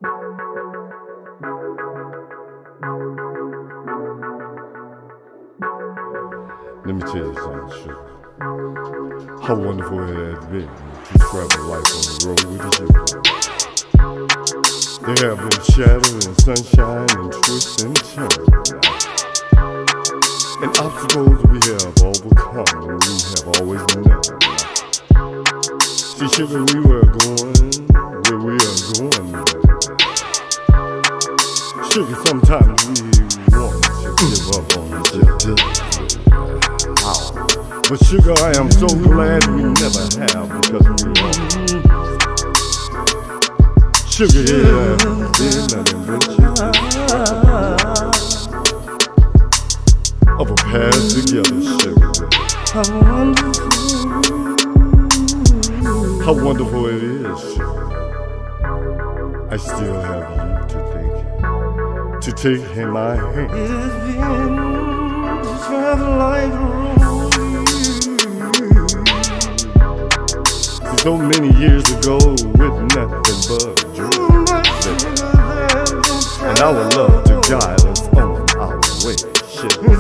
Let me tell you something, sugar. How wonderful it has been to travel life on the road with you. There have been shadows and sunshine and twists and turns. And obstacles we have overcome and we have always known. See, sugar, we were going where we are going. Sugar, sometimes we want to give up on each other. But sugar, I am so glad we never have, because we are. Sugar, it has been an adventure of a past together, sugar. How wonderful it is, sugar. I still have you to take in my hand. It's been to travel like a road. So many years ago with nothing but dreams. And I would love to guide us on our way, sugar.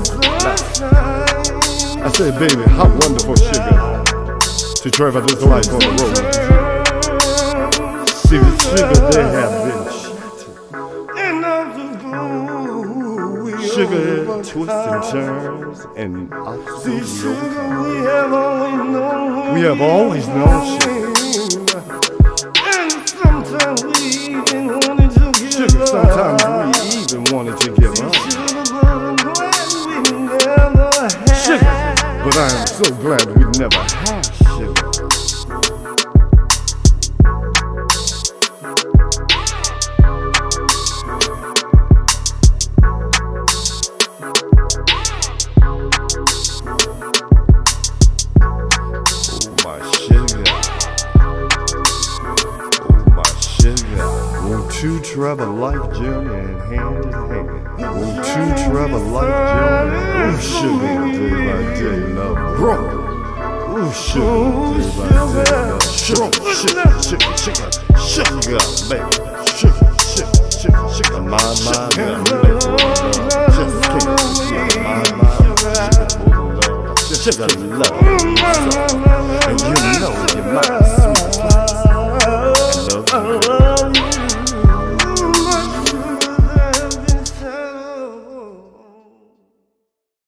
I say, baby, how wonderful, sugar, to travel this life on the road. See, the sugar, they have been sugar, twists and turns, and obstacles we have always known, sugar. And sometimes we even wanted to give sugar, up. sometimes we even wanted to give up. Sugar, but I am so glad we never had, sugar. To travel life journey and hand in hand. Won't you travel life journey? Oh, sugar, day by day, love grow. Oh, sugar, day by day, love grow. Sugar, baby. Sugar, my, baby. Just can't forget my, sugar, love. And you know you might be sweet. I love you.